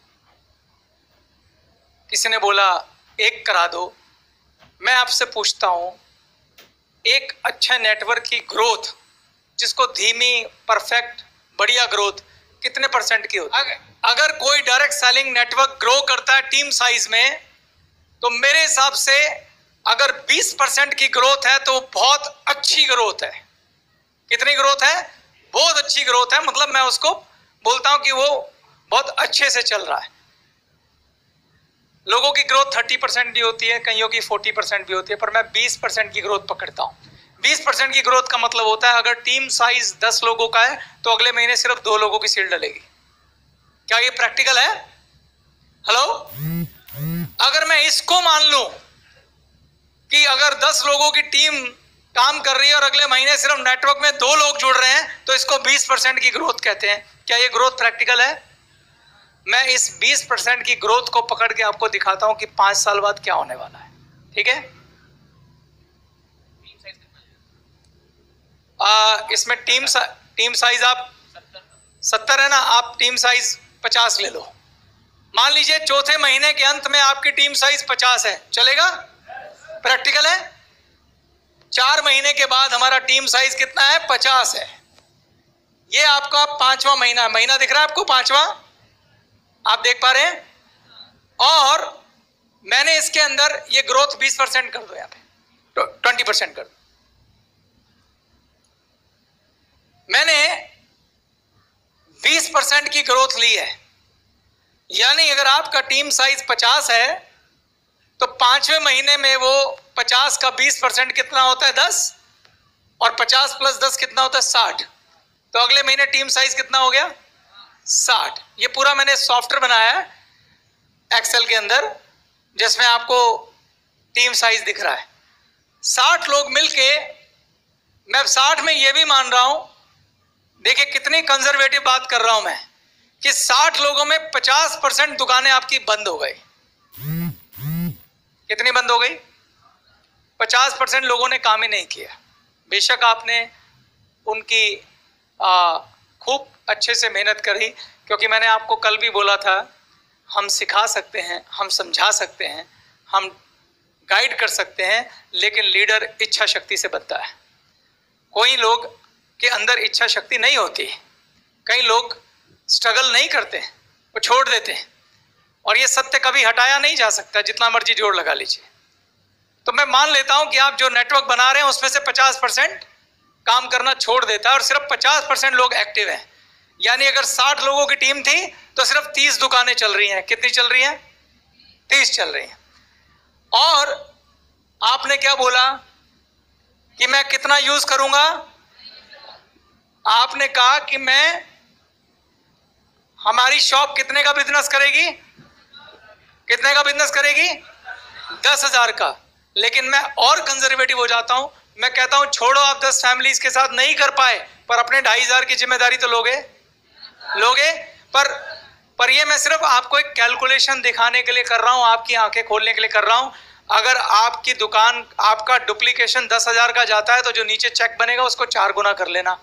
[SPEAKER 1] किसी ने बोला एक करा दो। मैं आपसे पूछता हूं, एक अच्छा नेटवर्क की ग्रोथ, जिसको धीमी, परफेक्ट, बढ़िया ग्रोथ कितने परसेंट की होती है? अगर कोई डायरेक्ट सेलिंग नेटवर्क ग्रो करता है टीम साइज में, तो मेरे हिसाब से अगर बीस परसेंट की ग्रोथ है तो बहुत अच्छी ग्रोथ है। कितनी ग्रोथ है? बहुत अच्छी ग्रोथ है। मतलब मैं उसको बोलता हूं कि वो बहुत अच्छे से चल रहा है। लोगों की ग्रोथ तीस परसेंट भी होती है, कईयों की चालीस परसेंट भी होती है, पर मैं बीस परसेंट की ग्रोथ पकड़ता हूं। बीस परसेंट की ग्रोथ का मतलब होता है अगर टीम साइज दस लोगों का है तो अगले महीने सिर्फ दो लोगों की सील डलेगी। क्या ये प्रैक्टिकल है? हेलो। अगर मैं इसको मान लूं कि अगर दस लोगों की टीम काम कर रही है और अगले महीने सिर्फ नेटवर्क में दो लोग जुड़ रहे हैं, तो इसको बीस परसेंट की ग्रोथ कहते हैं। क्या ये ग्रोथ प्रैक्टिकल है? मैं इस बीस परसेंट की ग्रोथ को पकड़ के आपको दिखाता हूं कि पांच साल बाद क्या होने वाला है। ठीक है। आ, इसमें टीम सा, टीम साइज आप सत्तर है ना, आप टीम साइज पचास ले लो। मान लीजिए चौथे महीने के अंत में आपकी टीम साइज पचास है, चलेगा? प्रैक्टिकल है। चार महीने के बाद हमारा टीम साइज कितना है? पचास है। ये आपका पांचवा महीना, महीना दिख रहा है आपको? पांचवा आप देख पा रहे हैं? और मैंने इसके अंदर ये ग्रोथ बीस परसेंट कर दो, यहाँ पे ट्वेंटी परसेंट कर दो। मैंने बीस परसेंट की ग्रोथ ली है, यानी अगर आपका टीम साइज पचास है तो पांचवें महीने में वो पचास का बीस परसेंट कितना होता है? दस। और पचास प्लस दस कितना होता है? साठ। तो अगले महीने टीम साइज कितना हो गया? साठ। ये पूरा मैंने सॉफ्टवेयर बनाया है एक्सेल के अंदर, जिसमें आपको टीम साइज दिख रहा है। साठ लोग मिलके, मैं साठ में ये भी मान रहा हूं, देखिए कितनी कंजर्वेटिव बात कर रहा हूं मैं, कि साठ लोगों में पचास परसेंट दुकानें आपकी बंद हो गई। कितनी बंद हो गई? पचास परसेंट लोगों ने काम ही नहीं किया। बेशक आपने उनकी आ, खूब अच्छे से मेहनत करी, क्योंकि मैंने आपको कल भी बोला था, हम सिखा सकते हैं, हम समझा सकते हैं, हम गाइड कर सकते हैं, लेकिन लीडर इच्छा शक्ति से बनता है। कोई लोग के अंदर इच्छा शक्ति नहीं होती, कई लोग स्ट्रगल नहीं करते, वो छोड़ देते हैं, और ये सत्य कभी हटाया नहीं जा सकता, जितना मर्जी जोर लगा लीजिए। तो मैं मान लेता हूं कि आप जो नेटवर्क बना रहे हैं उसमें से पचास परसेंट काम करना छोड़ देता है और सिर्फ पचास परसेंट लोग एक्टिव हैं। यानी अगर साठ लोगों की टीम थी तो सिर्फ तीस दुकानें चल रही हैं। कितनी चल रही हैं? तीस चल रही हैं। और आपने क्या बोला कि मैं कितना यूज करूंगा? आपने कहा कि मैं, हमारी शॉप कितने का बिजनेस करेगी? कितने का बिजनेस करेगी? दस हजार का। लेकिन मैं और कंजर्वेटिव हो जाता हूं, मैं कहता हूं छोड़ो, आप दस फैमिलीज के साथ नहीं कर पाए, पर अपने ढाई हजार की जिम्मेदारी तो लोगे लोगे पर पर ये मैं सिर्फ आपको एक कैलकुलेशन दिखाने के लिए कर रहा हूं, आपकी आंखें खोलने के लिए कर रहा हूं। अगर आपकी दुकान, आपका डुप्लीकेशन दस हजार का जाता है तो जो नीचे चेक बनेगा उसको चार गुना कर लेना,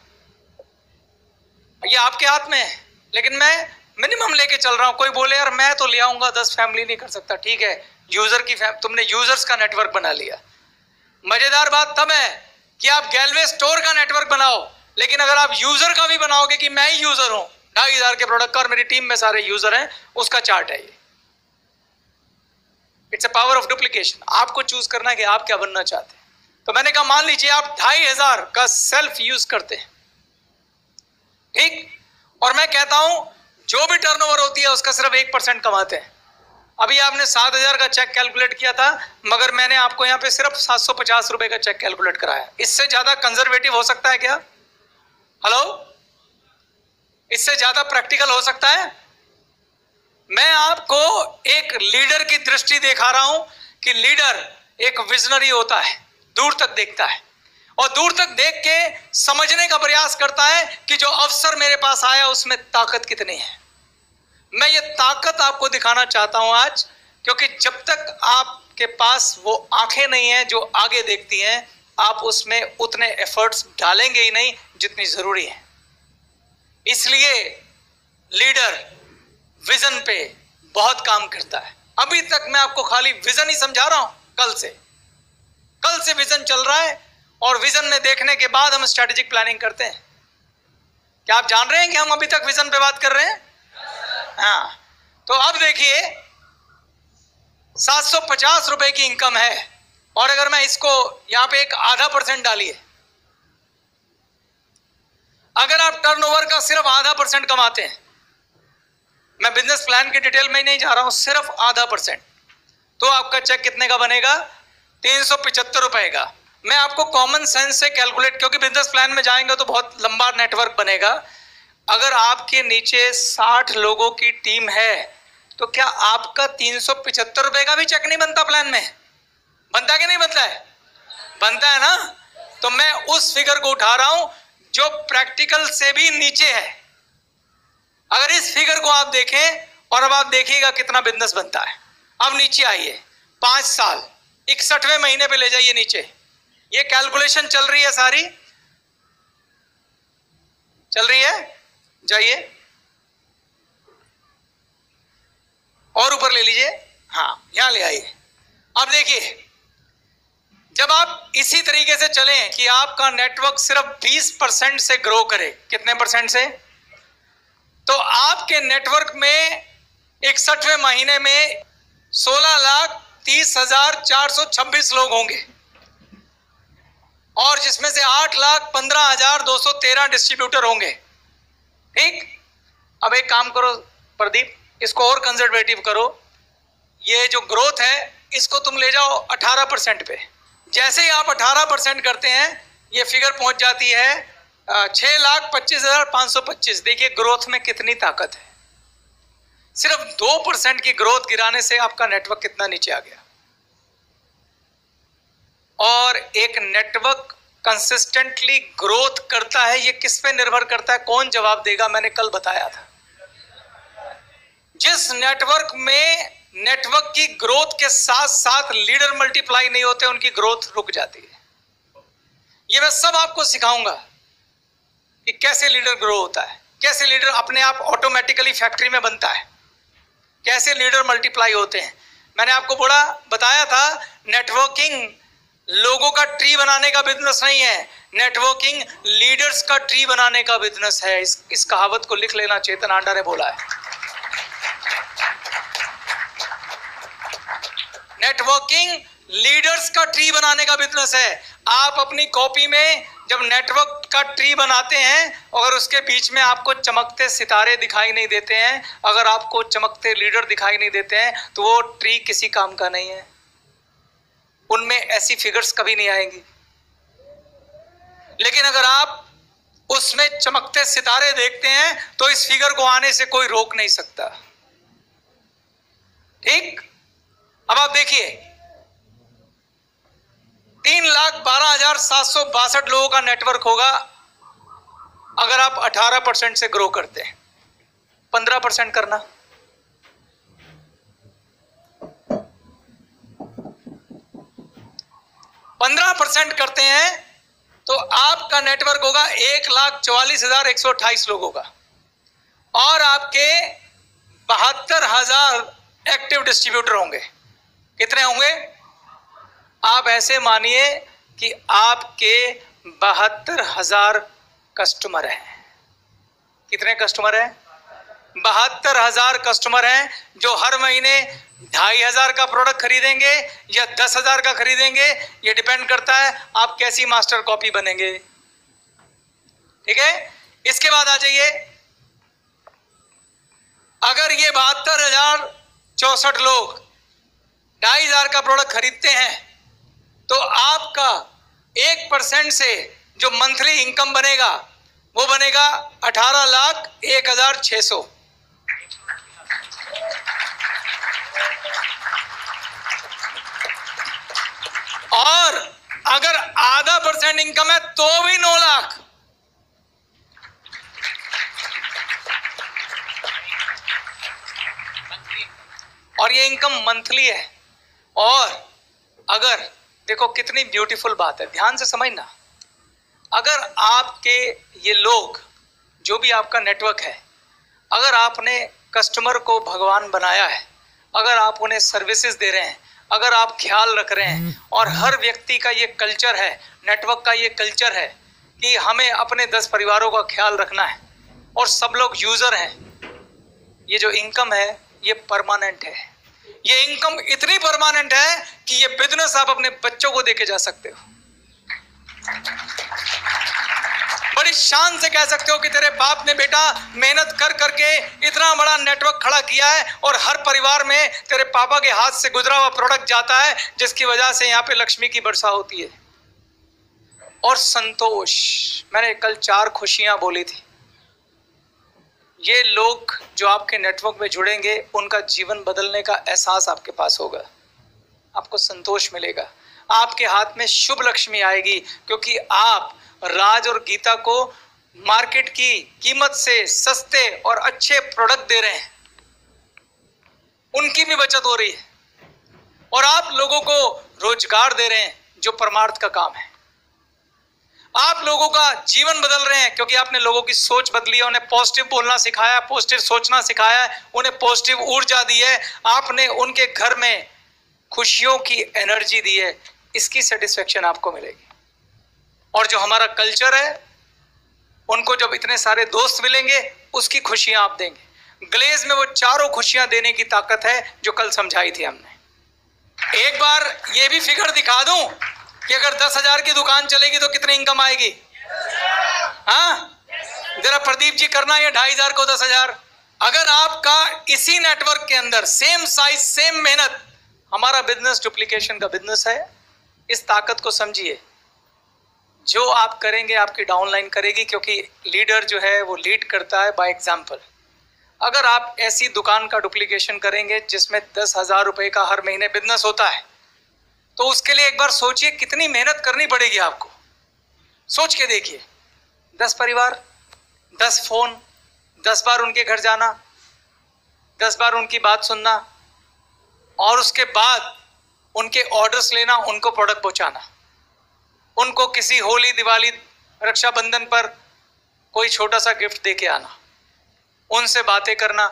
[SPEAKER 1] ये आपके हाथ में है। लेकिन मैं मिनिमम लेके चल रहा हूं। कोई बोले यार मैं तो ले आऊंगा, दस फैमिली नहीं कर सकता, ठीक है, यूजर की तुमने यूजर्स का नेटवर्क बना लिया। मजेदार बात तब है कि आप गैलवे स्टोर का नेटवर्क बनाओ, लेकिन अगर आप यूजर का भी बनाओगे कि मैं ही यूजर हूं, ढाई हजार के प्रोडक्ट का और मेरी टीम में सारे यूजर हैं, उसका चार्ट है ये। It's a power of duplication. आपको चूज करना है कि आप क्या बनना चाहते हैं। तो मैंने कहा मान लीजिए आप ढाई हजार का सेल्फ यूज करते हैं, ठीक, और मैं कहता हूं जो भी टर्नओवर होती है उसका सिर्फ एक परसेंट कमाते हैं। अभी आपने सात हजार का चेक कैलकुलेट किया था, मगर मैंने आपको यहां पे सिर्फ सात सौ पचास रुपए का चेक कैलकुलेट कराया। इससे ज्यादा कंजर्वेटिव हो सकता है क्या? हेलो, इससे ज्यादा प्रैक्टिकल हो सकता है? मैं आपको एक लीडर की दृष्टि दिखा रहा हूं कि लीडर एक विजनरी होता है, दूर तक देखता है और दूर तक देख के समझने का प्रयास करता है कि जो अवसर मेरे पास आया उसमें ताकत कितनी है। मैं ये ताकत आपको दिखाना चाहता हूं आज, क्योंकि जब तक आपके पास वो आंखें नहीं हैं जो आगे देखती हैं, आप उसमें उतने एफर्ट्स डालेंगे ही नहीं जितनी जरूरी है। इसलिए लीडर विजन पे बहुत काम करता है। अभी तक मैं आपको खाली विजन ही समझा रहा हूं, कल से कल से विजन चल रहा है और विजन में देखने के बाद हम स्ट्रेटेजिक प्लानिंग करते हैं। क्या आप जान रहे हैं कि हम अभी तक विजन पे बात कर रहे हैं? हाँ, तो अब देखिए सात सौ पचास रुपए की इनकम है और अगर मैं इसको यहां पे एक आधा परसेंट डालिए, अगर आप टर्नओवर का सिर्फ आधा परसेंट कमाते हैं, मैं बिजनेस प्लान की डिटेल में नहीं जा रहा हूं, सिर्फ आधा परसेंट, तो आपका चेक कितने का बनेगा? तीन सौ पिछहत्तर रुपए का। मैं आपको कॉमन सेंस से कैलकुलेट, क्योंकि बिजनेस प्लान में जाएंगे तो बहुत लंबा नेटवर्क बनेगा। अगर आपके नीचे साठ लोगों की टीम है तो क्या आपका तीन सौ पिछहत्तर रुपए का भी चेक नहीं बनता? प्लान में बनता कि नहीं बनता है? बनता है ना। तो मैं उस फिगर को उठा रहा हूं जो प्रैक्टिकल से भी नीचे है। अगर इस फिगर को आप देखें और अब आप देखिएगा कितना बिजनेस बनता है। अब नीचे आइए, पांच साल इकसठवें महीने पे ले जाइए नीचे, ये कैलकुलेशन चल रही है, सारी चल रही है, जाइए और ऊपर ले लीजिए, हाँ यहां ले आइए। अब देखिए जब आप इसी तरीके से चलें कि आपका नेटवर्क सिर्फ बीस परसेंट से ग्रो करे, कितने परसेंट से? तो आपके नेटवर्क में इकसठवें महीने में सोलह लाख तीस हजार चार सौ छब्बीस लोग होंगे और जिसमें से आठ लाख पंद्रह हजार दो सौ तेरह डिस्ट्रीब्यूटर होंगे, ठीक। अब एक काम करो प्रदीप, इसको और कंजर्वेटिव करो, ये जो ग्रोथ है इसको तुम ले जाओ अठारह परसेंट पे। जैसे ही आप अठारह परसेंट करते हैं ये फिगर पहुंच जाती है छह लाख पच्चीस हजार पांच सौ पच्चीस। देखिए ग्रोथ में कितनी ताकत है। सिर्फ दो परसेंट की ग्रोथ गिराने से आपका नेटवर्क कितना नीचे आ गया। और एक नेटवर्क कंसिस्टेंटली ग्रोथ करता है, ये किस पे निर्भर करता है? कौन जवाब देगा? मैंने कल बताया था, जिस नेटवर्क में नेटवर्क की ग्रोथ के साथ साथ लीडर मल्टीप्लाई नहीं होते, उनकी ग्रोथ रुक जाती है। ये मैं सब आपको सिखाऊंगा कि कैसे लीडर ग्रो होता है, कैसे लीडर अपने आप ऑटोमेटिकली फैक्ट्री में बनता है, कैसे लीडर मल्टीप्लाई होते हैं। मैंने आपको बड़ा बताया था, नेटवर्किंग लोगों का ट्री बनाने का बिजनेस नहीं है, नेटवर्किंग लीडर्स का ट्री बनाने का बिजनेस है। इस, इस कहावत को लिख लेना, चेतन आंडा ने बोला है। नेटवर्किंग लीडर्स का ट्री बनाने का बिजनेस है। आप अपनी कॉपी में जब नेटवर्क का ट्री बनाते हैं, अगर उसके बीच में आपको चमकते सितारे दिखाई नहीं देते हैं, अगर आपको चमकते लीडर दिखाई नहीं देते हैं, तो वो ट्री किसी काम का नहीं है। उनमें ऐसी फिगर्स कभी नहीं आएंगी। लेकिन अगर आप उसमें चमकते सितारे देखते हैं, तो इस फिगर को आने से कोई रोक नहीं सकता। ठीक, अब आप देखिए, तीन लाख बारह हजार सात सौ बासठ लोगों का नेटवर्क होगा अगर आप अठारह परसेंट से ग्रो करते हैं। पंद्रह परसेंट करना, पंद्रह परसेंट करते हैं तो आपका नेटवर्क होगा एक लाख चौवालीस हजार एक सौ अट्ठाईस लोगों का, और आपके बहत्तर हजार एक्टिव डिस्ट्रीब्यूटर होंगे। कितने होंगे? आप ऐसे मानिए कि आपके बहत्तर हजार कस्टमर हैं। कितने कस्टमर हैं? बहत्तर हजार कस्टमर हैं, जो हर महीने ढाई हजार का प्रोडक्ट खरीदेंगे या दस हजार का खरीदेंगे। ये डिपेंड करता है आप कैसी मास्टर कॉपी बनेंगे। ठीक है, इसके बाद आ जाइए, अगर ये बहत्तर हजार चौसठ लोग ढाई हजार का प्रोडक्ट खरीदते हैं, तो आपका एक परसेंट से जो मंथली इनकम बनेगा वो बनेगा अठारह लाख एक हजार छह सौ। और अगर आधा परसेंट इनकम है तो भी नौ लाख। और ये इनकम मंथली है। और अगर देखो कितनी ब्यूटीफुल बात है, ध्यान से समझना, अगर आपके ये लोग जो भी आपका नेटवर्क है, अगर आपने कस्टमर को भगवान बनाया है, अगर आप उन्हें सर्विसेज दे रहे हैं, अगर आप ख्याल रख रहे हैं, और हर व्यक्ति का ये कल्चर है, नेटवर्क का ये कल्चर है कि हमें अपने दस परिवारों का ख्याल रखना है और सब लोग यूजर हैं, ये जो इनकम है ये परमानेंट है। ये इनकम इतनी परमानेंट है कि ये बिजनेस आप अपने बच्चों को देके जा सकते हो। बड़ी शान से कह सकते हो कि तेरे बाप ने बेटा मेहनत कर करके इतना बड़ा नेटवर्क खड़ा किया है, और हर परिवार में तेरे पापा के हाथ से गुजरा हुआ प्रोडक्ट जाता है, जिसकी वजह से यहाँ पे लक्ष्मी की वर्षा होती है। और संतोष, मैंने कल चार खुशियां बोली थी। ये लोग जो आपके नेटवर्क में जुड़ेंगे, उनका जीवन बदलने का एहसास आपके पास होगा, आपको संतोष मिलेगा, आपके हाथ में शुभ लक्ष्मी आएगी, क्योंकि आप राज और गीता को मार्केट की कीमत से सस्ते और अच्छे प्रोडक्ट दे रहे हैं, उनकी भी बचत हो रही है, और आप लोगों को रोजगार दे रहे हैं, जो परमार्थ का काम है। आप लोगों का जीवन बदल रहे हैं, क्योंकि आपने लोगों की सोच बदली है, उन्हें पॉजिटिव बोलना सिखाया, पॉजिटिव सोचना सिखाया, उन्हें पॉजिटिव ऊर्जा दी है, आपने उनके घर में खुशियों की एनर्जी दी है। इसकी सेटिस्फेक्शन आपको मिलेगी। और जो हमारा कल्चर है, उनको जब इतने सारे दोस्त मिलेंगे, उसकी खुशियां आप देंगे। ग्लेज में वो चारों खुशियां देने की ताकत है जो कल समझाई थी हमने। एक बार ये भी फिगर दिखा दूं कि अगर दस हजार की दुकान चलेगी तो कितनी इनकम आएगी? हाँ, जरा प्रदीप जी करना, ये ढाई हजार को दस हजार। अगर आपका इसी नेटवर्क के अंदर सेम साइज सेम मेहनत, हमारा बिजनेस डुप्लीकेशन का बिजनेस है। इस ताकत को समझिए। जो आप करेंगे आपकी डाउनलाइन करेगी, क्योंकि लीडर जो है वो लीड करता है बाय एग्जाम्पल। अगर आप ऐसी दुकान का डुप्लीकेशन करेंगे जिसमें दस हजार रुपए का हर महीने बिजनेस होता है, तो उसके लिए एक बार सोचिए कितनी मेहनत करनी पड़ेगी आपको। सोच के देखिए, दस परिवार, दस फोन, दस बार उनके घर जाना, दस बार उनकी बात सुनना और उसके बाद उनके ऑर्डर्स लेना, उनको प्रोडक्ट पहुंचाना, उनको किसी होली, दिवाली, रक्षाबंधन पर कोई छोटा सा गिफ्ट देके आना, उनसे बातें करना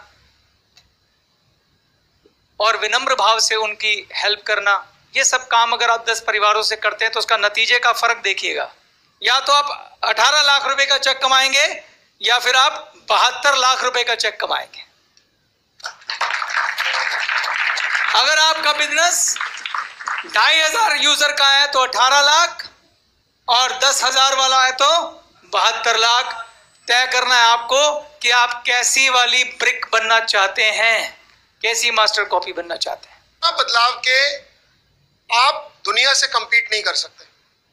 [SPEAKER 1] और विनम्र भाव से उनकी हेल्प करना। ये सब काम अगर आप दस परिवारों से करते हैं तो उसका नतीजे का फर्क देखिएगा। या तो आप अठारह लाख रुपए का चेक कमाएंगे या फिर आप बहत्तर लाख रुपए का चेक कमाएंगे। अगर आपका बिजनेस ढाई हजार यूजर का है तो अठारह लाख और दस हजार वाला है तो बहत्तर लाख। तय करना है आपको कि आप कैसी वाली ब्रिक बनना चाहते हैं, कैसी मास्टर कॉपी बनना चाहते हैं।
[SPEAKER 2] बदलाव के आप दुनिया से कंपीट नहीं कर सकते।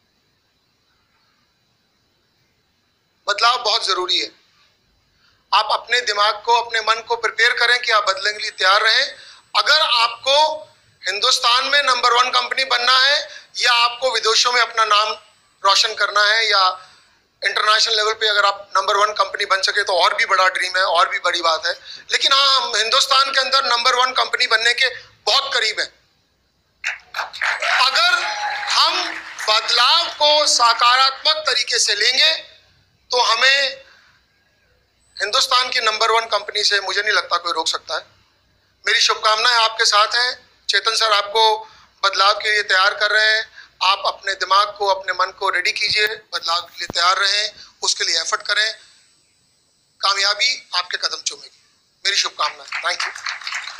[SPEAKER 2] बदलाव बहुत जरूरी है। आप अपने दिमाग को, अपने मन को प्रिपेयर करें कि आप बदलने के लिए तैयार रहें। अगर आपको हिंदुस्तान में नंबर वन कंपनी बनना है या आपको विदेशों में अपना नाम रोशन करना है या इंटरनेशनल लेवल पे अगर आप नंबर वन कंपनी बन सके तो और भी बड़ा ड्रीम है, और भी बड़ी बात है। लेकिन हाँ, हम हिंदुस्तान के अंदर नंबर वन कंपनी बनने के बहुत करीब हैं। अगर हम बदलाव को सकारात्मक तरीके से लेंगे तो हमें हिंदुस्तान की नंबर वन कंपनी से मुझे नहीं लगता कोई रोक सकता है। मेरी शुभकामनाएं आपके साथ हैं। चेतन सर आपको बदलाव के लिए तैयार कर रहे हैं। आप अपने दिमाग को, अपने मन को रेडी कीजिए, बदलाव के लिए तैयार रहें, उसके लिए एफर्ट करें। कामयाबी आपके कदम चूमेगी। मेरी शुभकामनाएं। Thank you.